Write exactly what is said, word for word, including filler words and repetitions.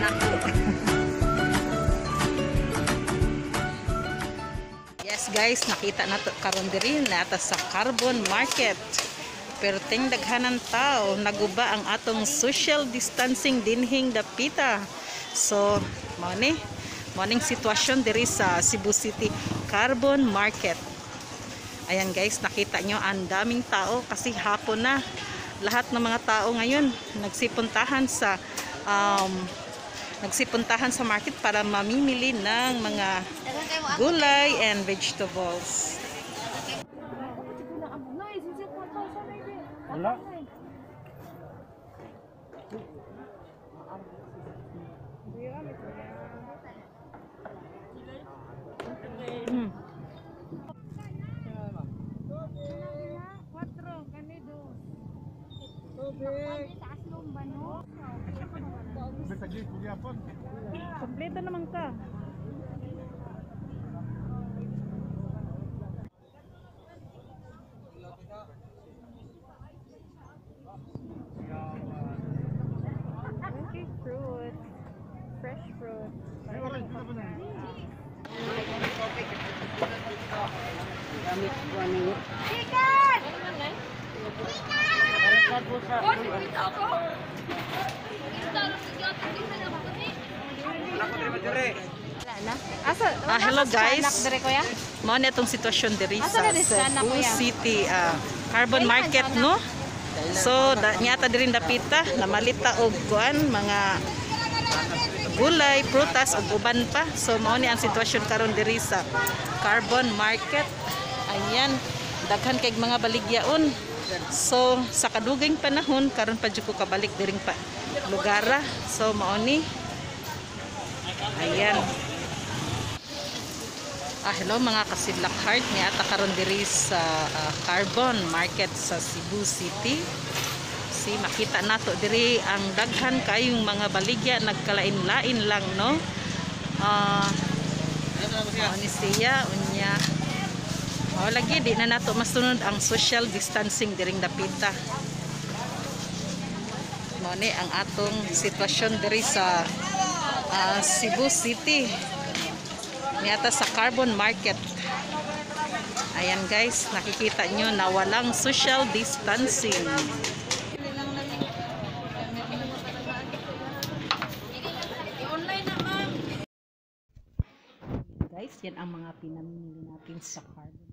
Yes guys, nakita na to karon diri nata sa Carbon Market. Pero ting daghanan tao, naguba ang atong social distancing dinhing dapita. So, mao ni, mao ning sitwasyon diri sa Cebu City Carbon Market. Ayan guys, nakita nyo ang daming tao kasi hapon na. Lahat ng mga tao ngayon nagsipuntahan sa um, nagsipuntahan sa market para mamimili ng mga gulay and vegetables. Wala. Hmm. Kompleto naman ka. Okay, fruit. Fresh fruit. Gamit ko ano yun? Chicken! Ah, hello guys. Mao na itong sitwasyon diri sa Cebu City uh, Carbon Market, no? So, da, nyata diri dapita namalita og kuan mga gulay, prutas ug uban pa. So, mao ni ang sitwasyon karon diri sa Carbon Market. Ayan, daghan kay mga baligyaon. So, sa kadugayng panahon karon pa jud ko kabalik diring pa lugara. So, mao ni. Ayan. Ah, hello mga kasidlak heart, niata karon diri sa uh, Carbon Market sa Cebu City. Si makita nato diri ang daghan kayong mga baligya nagkalain-lain lang, no? Ah, uh, ni siya unya. O lagi di na nato masunod ang social distancing diring dapita. Mao ni ang atong sitwasyon diri sa uh, Cebu City. Niyata sa Carbon Market. Ayan guys, nakikita nyo na walang social distancing. Guys, yan ang mga pinamili natin sa Carbon.